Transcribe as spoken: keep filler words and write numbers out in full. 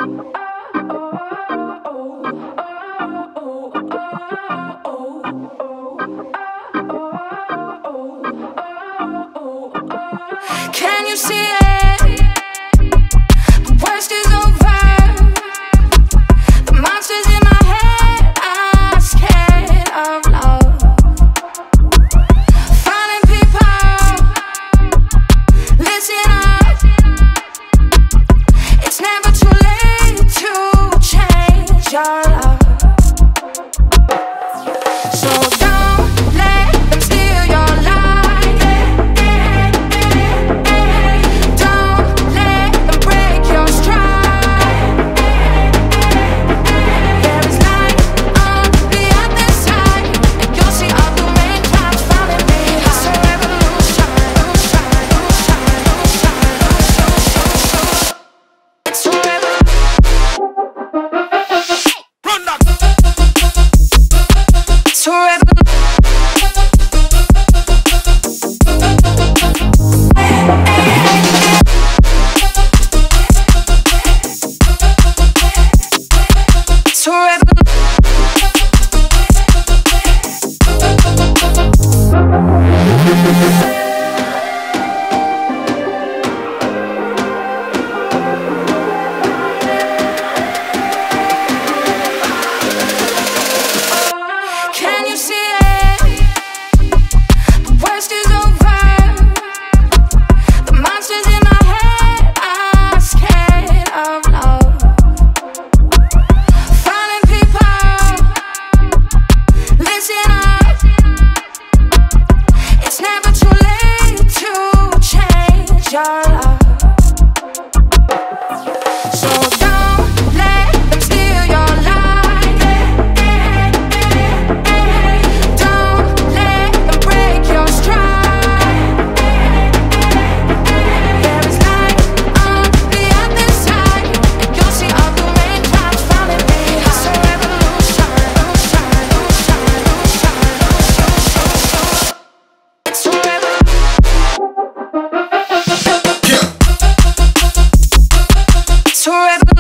Can you see it? The worst is over. The monsters in my head are scared of love. Falling people, listen up. It's never too late to change your love. So don't let them steal your life. Don't let them break your stride. There is light on the other side, and you'll see all the raindrops falling behind. It's a revolution, it's a revolution. Run that. It's a revolution. It's a revolution. Can you see it? The worst is over. The monsters in my head are scared of love. Falling people, listen up. It's never too late to change your love. So don't let them steal your life. Don't let them break your stride. There is light on the other side, and you'll see all the raindrops falling behind. It's a revolution. It's a revolution. It's a revolution.